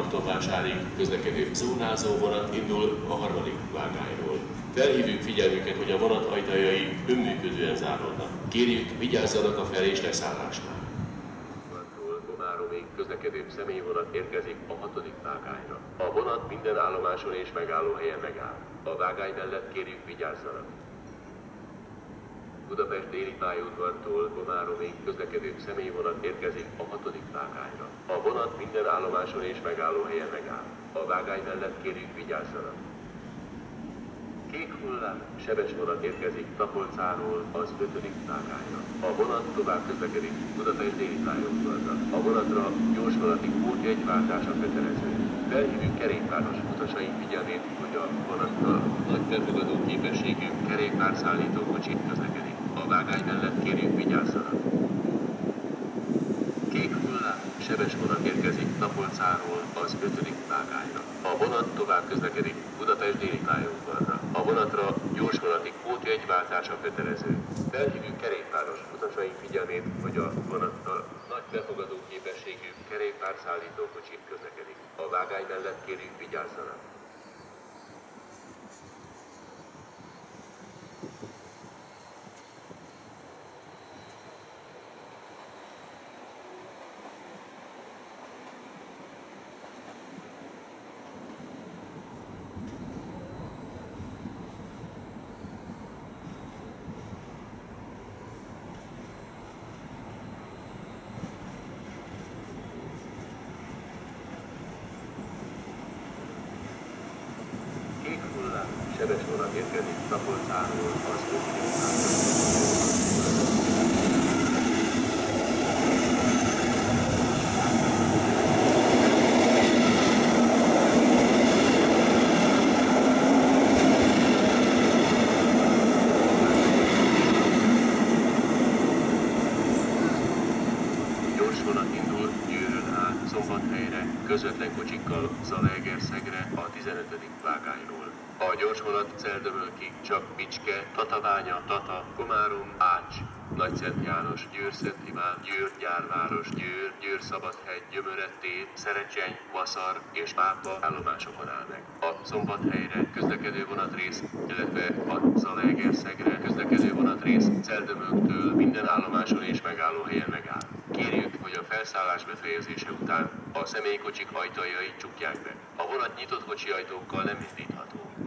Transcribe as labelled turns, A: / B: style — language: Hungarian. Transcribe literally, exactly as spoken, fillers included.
A: Martonvásárig közlekedő zónázó vonat indul a harmadik vágányról. Felhívjuk figyelmüket, hogy a vonat ajtajai önműködően záródnak. Kérjük, vigyázzanak a fel- és leszállásnál. Komáromig közlekedő személyvonat érkezik a hatodik vágányra. A vonat minden állomáson és megállóhelyen megáll. A vágány mellett kérjük, vigyázzanak. Budapest déli pályaudvartól Komáromig közlekedő személyvonat érkezik a hatodik vágányra. A vonat minden állomáson és megállóhelyen megáll. A vágány mellett kérjük, vigyázzanak. Kék hullám sebes vonat érkezik Tapolcáról az ötödik vágányra. A vonat tovább közlekedik Budapest déli pályaudvarra. A vonatra gyorsvonati pótjegyváltása kötelező. Felhívjuk kerékpáros utasaink figyelmét, hogy a vonattal nagy befogadó képességű kerékpárszállító kocsi közlekedik. A vágány mellett kérjük, vigyázzanak. Kék hullám sebes vonat érkezik Tapolcáról az ötödik vágányra. A vonat tovább közlekedik Budapest déli pályaudvarra. A vonatra gyorsvonati pótjegyváltása kötelező. Felhívjuk kerékpáros utasaink figyelmét, hogy a vonattal nagy befogadó képességű kerékpárszállító kocsi közlekedik. A vágány mellett kérjük, vigyázzanak. Sebes vonat érkezik Tapolcáról az ötödik Gyors vonat indul Győrön át Szombathelyre, közvetlen kocsikkal Zalaegerszegre a tizenötödik vágányról. A gyorsvonat Celldömölkig csak Bicske, Tatabánya, Tata, Komárom, Ács, Nagyszent János, Győr-Szent Iván, Győr-Gyárváros, Győr, Győr-Szabadhegy, Gyömörettér, Szerecseny, Vaszar és Pápa állomásokon áll meg. A Szombathelyre közlekedő vonatrész, illetve a Zalaegerszegre közlekedő vonatrész Celldömölktől minden állomáson és megállóhelyen megáll. Kérjük, hogy a felszállás befejezése után a személykocsik ajtajai csukják be. A vonat nyitott kocsi ajtókkal nem indítható.